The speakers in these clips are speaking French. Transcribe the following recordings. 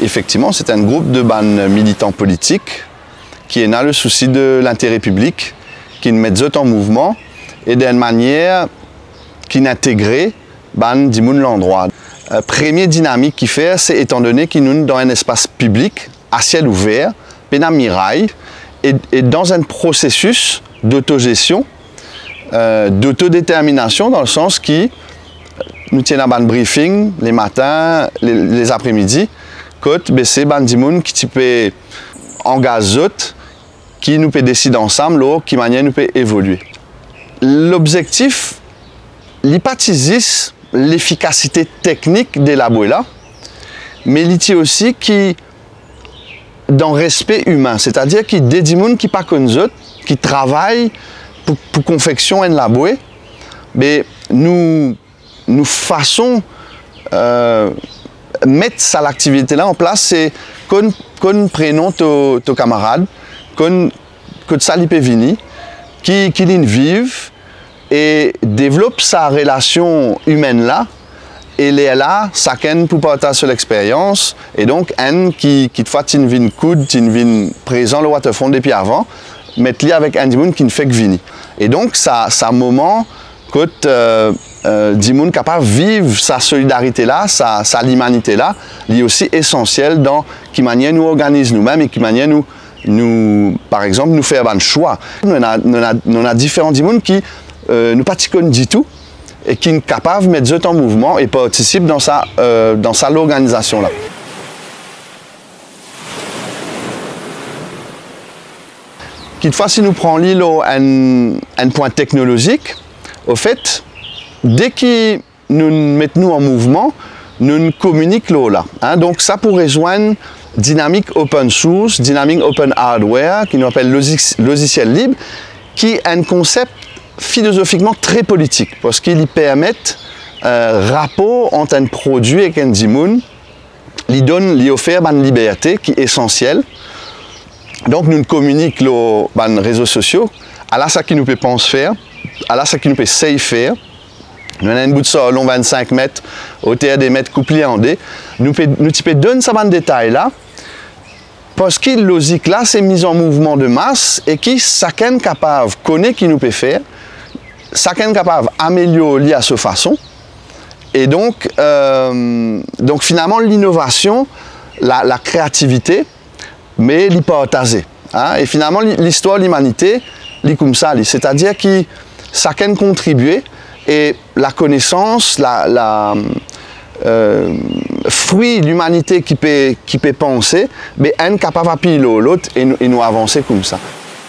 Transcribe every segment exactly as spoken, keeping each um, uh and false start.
effectivement, c'est un groupe de ban militants politiques qui est dans le souci de l'intérêt public, qui met eux en mouvement et d'une manière qui n'intégrait ban dimoun l'endroit. Euh, première dynamique qui fait, c'est étant donné qu'ils nous dans un espace public à ciel ouvert, pénal miraille, et, et dans un processus d'autogestion, euh, d'autodétermination, dans le sens qui nous tient à ban briefing les matins, les, les après-midi, côte baisser ban dimoun qui peut engager, qui nous peut décider ensemble, là, qui manière nous peut évoluer. L'objectif, l'hypathisis, l'efficacité technique de la là, mais il aussi qui dans le respect humain, c'est-à-dire qu'il y a des gens qui ne connaissent pas, qui travaillent pour, pour confection et la bouée, mais nous, nous façons euh, mettre ça l'activité là en place, c'est qu'on qu'on prenne nos camarades, qu'on que ça li peut venir, qui qui vivent et développe sa relation humaine là, et les là, chacun pour partager sur l'expérience, et donc un qui qui te fait une vie coude, une vie présent le waterfront depuis avant, mettre li avec un dimoun qui ne fait que venir. Et donc ça ça moment que euh, euh, dimoun capable de vivre sa solidarité là, sa sa l'humanité là, il est aussi essentiel dans qui manière nous organise nous-mêmes et qui manière nous nous par exemple nous faire un choix. Nous on a nous a, nous a différents dimoun qui euh, nous pas du tout et qui sont capables de mettre eux en mouvement et participent dans sa, euh, dans sa l'organisation là. Quelquefois, si nous prenons l'île un, un point technologique, au fait, dès que nous mettons en mouvement, nous communiquons là. Hein? Donc ça pour rejoindre dynamique open source, dynamique open hardware, qui nous appelle logiciel libre, qui est un concept philosophiquement très politique, parce qu'il permet un rapport entre un produit et un dimoun, il donne, il offre une liberté qui est essentielle. Donc nous communiquons les réseaux sociaux, à la ça qui nous peut penser faire, à la ça qui nous peut essayer faire. Nous avons un bout de ça long vingt-cinq mètres, hauteur des mètres couplés en D. Nous pouvons nous donner ça de détails là, parce que la logique là, c'est mise en mouvement de masse et qui chacun capable connaît qui nous peut faire. Chacun est capable d'améliorer à sa façon. Et donc, euh, donc finalement, l'innovation, la, la créativité, mais l'y partager. Hein? Et finalement, l'histoire de l'humanité, c'est comme ça. C'est-à-dire que chacun contribue et la connaissance, la, la euh, fruit de l'humanité qui peut, qui peut penser, mais un capable d'appuyer l'autre et, et nous avancer comme ça.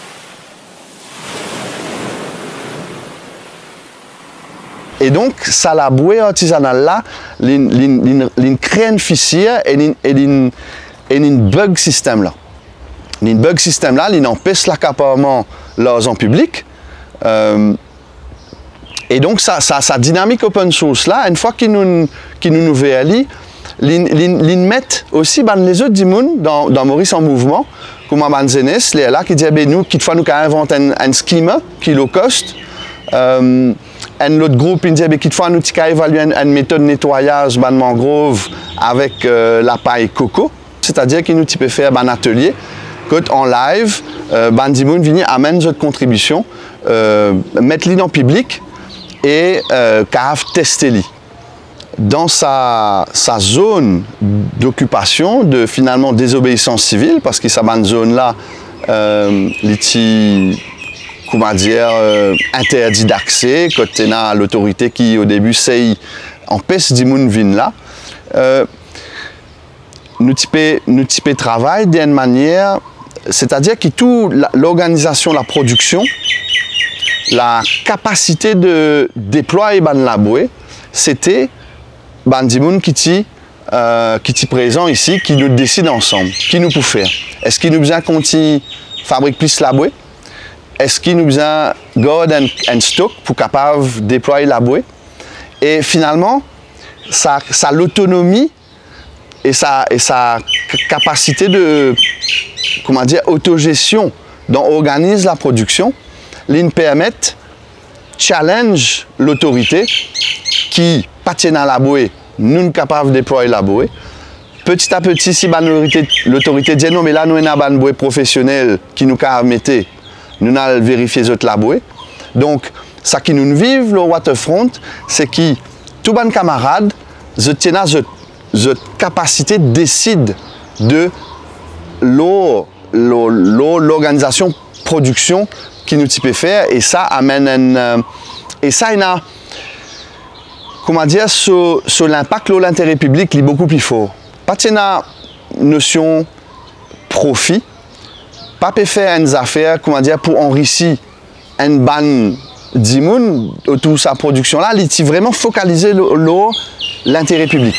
Et donc, ça la bouée artisanale là, il crée une fissure et il bug système là. Il bug système là, il empêche l'accaparement en public. Euh, et donc, ça, ça, sa dynamique open source là, une fois qu'il nous, qu'il nous nouvelle, il met aussi ben, les autres dimoun dans, dans Maurice en mouvement, comme un Zenes, les là qui dit, ben, nous, qu'il faut nous inventer un, un schema qui low cost. Euh, un autre groupe il dit qu'il faut nous évaluer une, une méthode de nettoyage de mangrove avec euh, la paille coco, c'est-à-dire qu'il nous peut faire un atelier en live, euh, Bandimoun vient amène notre contribution, euh, mettre l'île en public et euh, tester l'île. Dans sa, sa zone d'occupation, de finalement désobéissance civile, parce que cette zone-là, euh, comment dire, euh, interdit d'accès, côté à l'autorité qui au début sait empêche d'immun vin là. Euh, nous typons nous typons travail d'une manière, c'est-à-dire que toute l'organisation, la production, la capacité de déployer ban laboué, c'était ban dimoun qui ti euh, qui ti présent ici, qui nous décide ensemble, qui nous peut faire. Est-ce qu'il nous besoin qu'on fabrique plus laboué? Est-ce qu'il nous besoin garder un, un stock pour capable déployer la bouée? Et finalement, ça, ça l'autonomie et sa, et sa capacité de, comment dire, autogestion dont on organise la production, l'in permet challenge l'autorité qui, pas dans la bouée, nous sommes capables de déployer la bouée, petit à petit, si l'autorité dit non, mais là, nous avons un bouée professionnel qui nous a mis, nous allons vérifier les autres la bouée. Donc, ça qui nous vivent, le waterfront, c'est que tous les camarades, ils tiennent cette capacité de décider de l'organisation production qui nous peut faire, et ça amène un, et ça il a, comment dire, sur, sur l'impact de l'intérêt public est beaucoup plus fort. Pas de notion profit, pas de faire une affaire, comment dire, pour enrichir une ban d'immun autour de sa production là, il est vraiment focalisé sur l'intérêt public.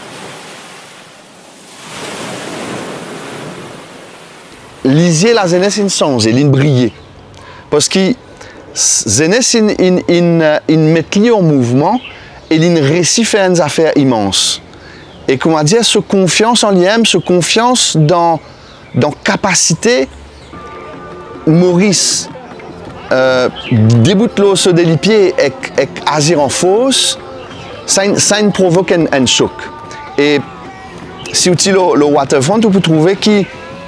Lisier la jeunesse in sens et l'in briller. Parce que jeunesse in, in, in, in met en mouvement et l'in réussit faire une affaire immense. Et comment dire, ce confiance en l'I M, ce confiance dans dans capacité Maurice euh, déboute l'eau se délipier et, et agir en fausse, ça, ça provoque un, un choc. Et si vous le, le waterfront, vous pouvez trouver que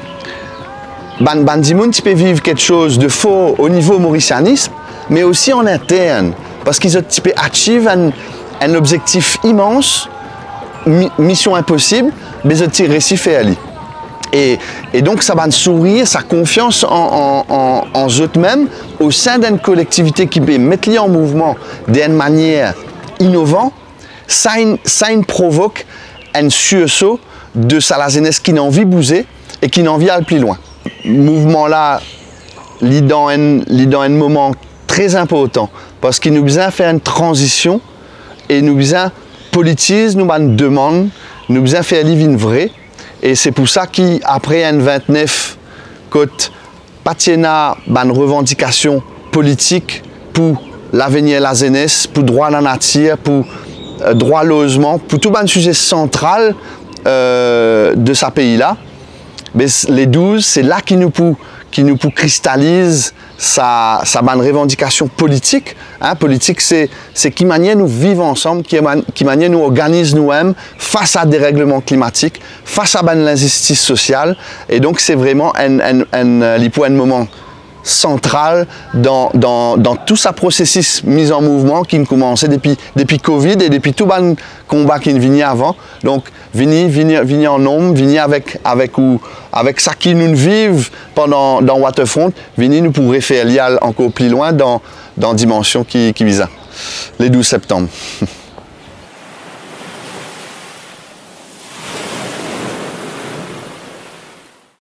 Ban Bandimoun peut vivre quelque chose de faux au niveau mauricianisme, mais aussi en interne, parce qu'ils ont achieve un, un objectif immense, mi, mission impossible, mais ils ont réussi à faire. Et, et donc ça va sourire, sa confiance en, en, en, en eux-mêmes au sein d'une collectivité qui peut mettre en mouvement d'une manière innovante, ça, ça provoque un sursaut de sa jeunesse qui n'a envie de bouger et qui n'a envie d'aller plus loin. Mouvement là, il est dans un moment très important parce qu'il nous besoin faire une transition et nous besoin politiser, nous une demande, nous besoin faire vivre une vraie. Et c'est pour ça qu'après un vingt-neuf, quand pas une revendication politique pour l'avenir de la jeunesse, pour droit à la nature, pour euh, droit à logement, pour tout un sujet central euh, de ce pays-là. Mais les douze, c'est là qui nous peut, qui nous peut cristallise sa, sa bonne revendication politique. Hein, politique, c'est qui manière nous vivons ensemble, qui, qui manière nous organise nous-mêmes face à des règlements climatiques, face à l'injustice sociale. Et donc, c'est vraiment un, un, un, un, un moment central dans, dans, dans tout ce processus mis en mouvement qui a commencé depuis, depuis Covid et depuis tout le combat qui venu avant. Donc, venir, venir, venir en nombre, venir avec, avec, ou, avec ça qui nous vivent pendant dans Waterfront, venir nous pourrait faire aller encore plus loin dans, dans la dimension qui, qui vise les douze septembre.